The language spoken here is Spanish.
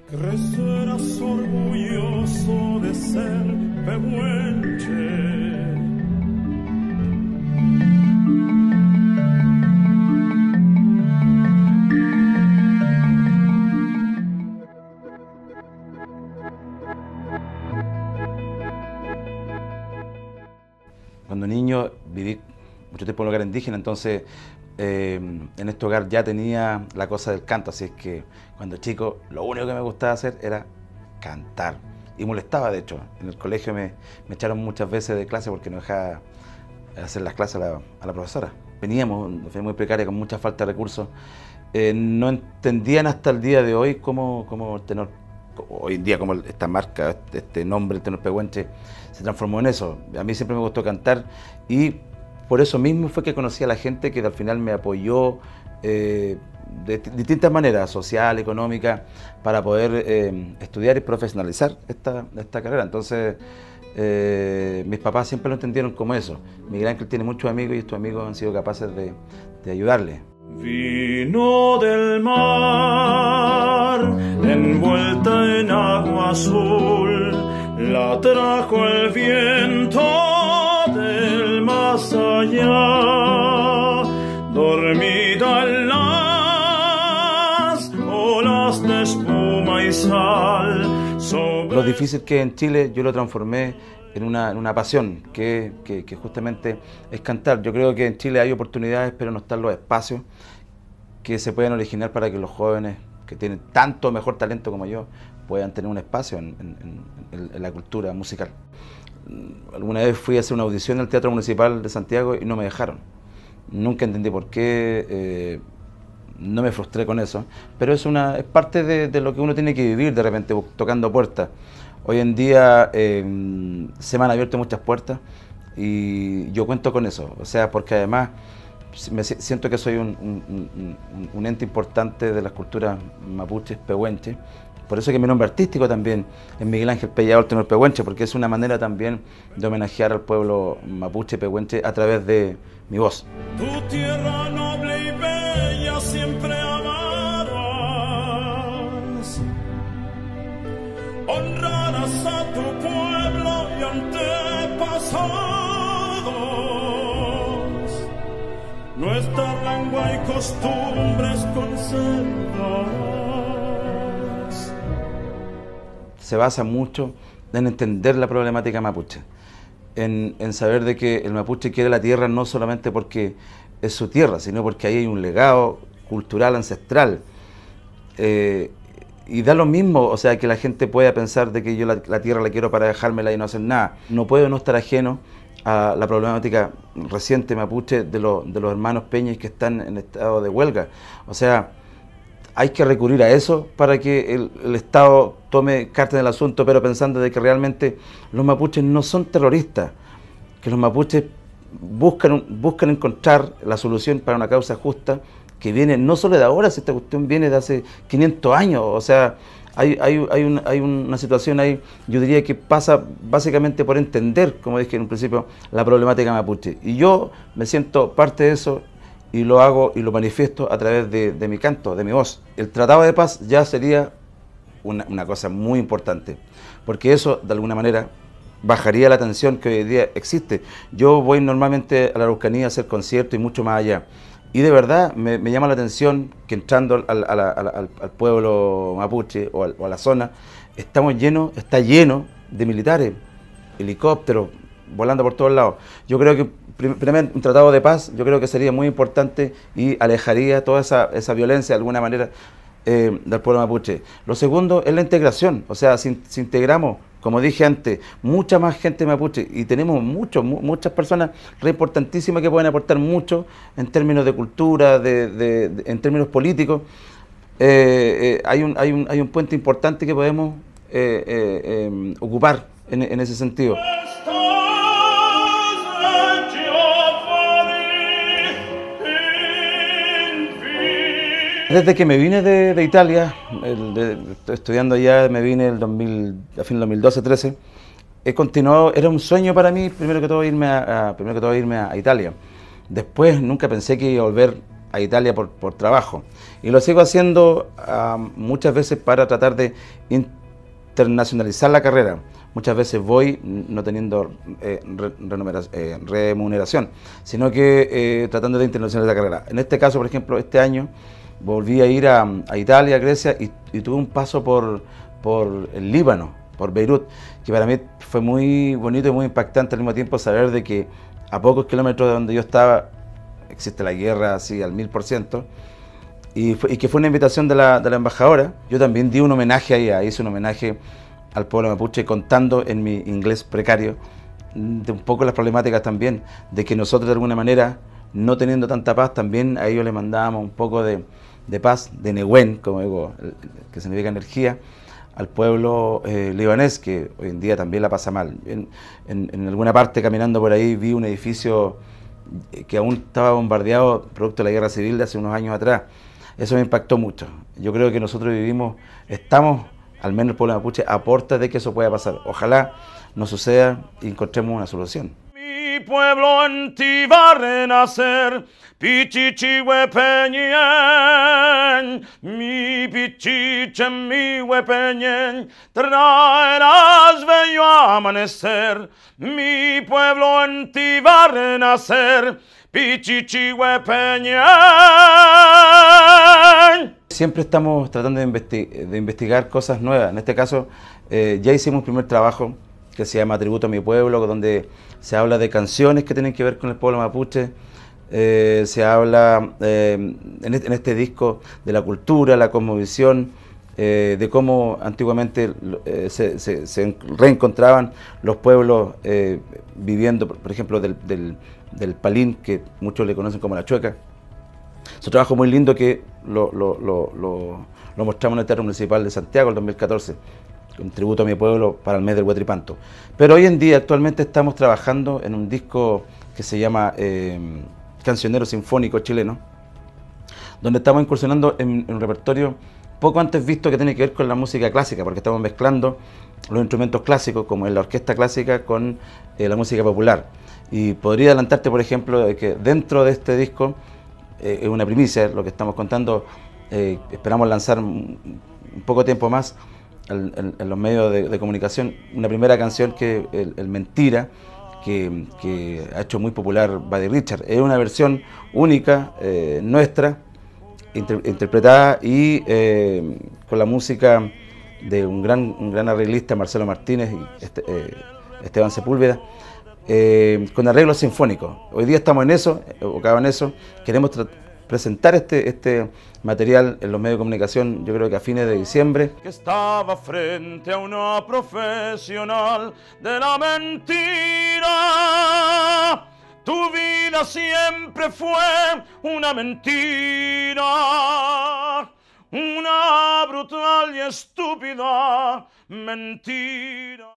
Crecerás orgulloso de ser pehuenche. Cuando niño viví mucho tiempo en un hogar indígena, entonces en este hogar ya tenía la cosa del canto, así es que cuando chico lo único que me gustaba hacer era cantar. Y molestaba, de hecho. En el colegio me echaron muchas veces de clase porque no dejaba hacer las clases a la profesora. Veníamos de una familia muy precaria, con mucha falta de recursos. No entendían hasta el día de hoy cómo el tenor, hoy en día como esta marca, este nombre, el tenor pehuenche, se transformó en eso. A mí siempre me gustó cantar y por eso mismo fue que conocí a la gente que al final me apoyó de distintas maneras, social, económica, para poder estudiar y profesionalizar esta carrera. Entonces, mis papás siempre lo entendieron como eso. Miguel Ángel tiene muchos amigos y estos amigos han sido capaces de ayudarle. Vino del mar, envuelta en agua azul, la trajo el viento del más allá, dormida en las olas de espuma y sal. Lo difícil que en Chile yo lo transformé en una pasión, que justamente es cantar. Yo creo que en Chile hay oportunidades, pero no están los espacios que se puedan originar para que los jóvenes que tienen tanto mejor talento como yo puedan tener un espacio en la cultura musical. Alguna vez fui a hacer una audición al Teatro Municipal de Santiago y no me dejaron. Nunca entendí por qué, no me frustré con eso, pero es parte de lo que uno tiene que vivir de repente, tocando puertas. Hoy en día se me han abierto muchas puertas y yo cuento con eso, o sea, porque además siento que soy un ente importante de las culturas mapuches, pehuenches. Por eso que mi nombre artístico también es Miguel Ángel Pellado, el tenor pehuenche, porque es una manera también de homenajear al pueblo mapuche, pehuenche, a través de mi voz. Tu tierra noble y bella siempre amarás, honrarás a tu pueblo y antepasados, nuestra lengua y costumbres conservarás. Se basa mucho en entender la problemática mapuche, en saber de que el mapuche quiere la tierra no solamente porque es su tierra, sino porque ahí hay un legado cultural ancestral. Y da lo mismo, o sea, que la gente pueda pensar de que yo la tierra la quiero para dejármela y no hacer nada. No puedo no estar ajeno a la problemática reciente mapuche de los hermanos Peñas que están en estado de huelga. O sea, hay que recurrir a eso para que el Estado tome cartas en el asunto, pero pensando de que realmente los mapuches no son terroristas, que los mapuches buscan encontrar la solución para una causa justa que viene no solo de ahora, si esta cuestión viene de hace 500 años, o sea, hay una situación ahí, yo diría que pasa básicamente por entender, como dije en un principio, la problemática mapuche. Y yo me siento parte de eso y lo hago y lo manifiesto a través de mi canto, de mi voz. El Tratado de Paz ya sería una cosa muy importante, porque eso de alguna manera bajaría la tensión que hoy día existe. Yo voy normalmente a la Araucanía a hacer conciertos y mucho más allá. Y de verdad me llama la atención que entrando al pueblo mapuche o a la zona, está lleno de militares, helicópteros, volando por todos lados. Yo creo que primeramente un tratado de paz, yo creo que sería muy importante y alejaría toda esa violencia de alguna manera del pueblo mapuche. Lo segundo es la integración, o sea, si integramos, como dije antes, mucha más gente mapuche y tenemos muchas personas re importantísimas que pueden aportar mucho en términos de cultura, en términos políticos. Hay un puente importante que podemos ocupar en ese sentido. Desde que me vine de Italia, estudiando allá, me vine a fin del 2012-13, he continuado, era un sueño para mí, primero que todo irme a Italia. Después nunca pensé que iba a volver a Italia por trabajo. Y lo sigo haciendo muchas veces para tratar de internacionalizar la carrera. Muchas veces voy no teniendo remuneración, sino que tratando de internacionalizar la carrera. En este caso, por ejemplo, este año volví a ir a Italia, a Grecia, y tuve un paso por el Líbano, por Beirut, que para mí fue muy bonito y muy impactante al mismo tiempo saber de que a pocos kilómetros de donde yo estaba existe la guerra así al 1000%, y que fue una invitación de la embajadora. Yo también di un homenaje ahí, hice un homenaje al pueblo mapuche contando en mi inglés precario de un poco las problemáticas también, de que nosotros de alguna manera, no teniendo tanta paz, también a ellos les mandábamos un poco de paz, de Nehuen, como digo, que significa energía, al pueblo libanés, que hoy en día también la pasa mal. En alguna parte caminando por ahí vi un edificio que aún estaba bombardeado producto de la guerra civil de hace unos años atrás. Eso me impactó mucho. Yo creo que nosotros estamos, al menos el pueblo mapuche, a puertas de que eso pueda pasar. Ojalá no suceda y encontremos una solución. Mi pueblo en ti va a renacer, Pichichihuepeñen, mi pichiche, mi huepeñen, traerás bello amanecer. Mi pueblo en ti va a renacer, Pichichihuepeñen. Siempre estamos tratando de investigar cosas nuevas. En este caso, ya hicimos un primer trabajo que se llama Tributo a mi pueblo, donde se habla de canciones que tienen que ver con el pueblo mapuche. Se habla en este disco de la cultura, la cosmovisión, de cómo antiguamente se reencontraban los pueblos viviendo, por ejemplo, del palín, que muchos le conocen como la chueca. Es un trabajo muy lindo que lo mostramos en el Teatro Municipal de Santiago el 2014, un tributo a mi pueblo para el mes del Huatripanto. Pero hoy en día, actualmente, estamos trabajando en un disco que se llama Cancionero Sinfónico Chileno, donde estamos incursionando en un repertorio poco antes visto que tiene que ver con la música clásica, porque estamos mezclando los instrumentos clásicos, como en la orquesta clásica, con la música popular. Y podría adelantarte, por ejemplo, de que dentro de este disco, es una primicia lo que estamos contando, esperamos lanzar un poco tiempo más en los medios de comunicación una primera canción que el Mentira, que ha hecho muy popular Buddy Richard. Es una versión única, nuestra, interpretada y con la música de un gran arreglista, Marcelo Martínez, y Esteban Sepúlveda, con arreglos sinfónicos. Hoy día estamos en eso, abocados en eso. Queremos presentar este material en los medios de comunicación, yo creo que a fines de diciembre. Que estaba frente a una profesional de la mentira. Tu vida siempre fue una mentira, una brutal y estúpida mentira.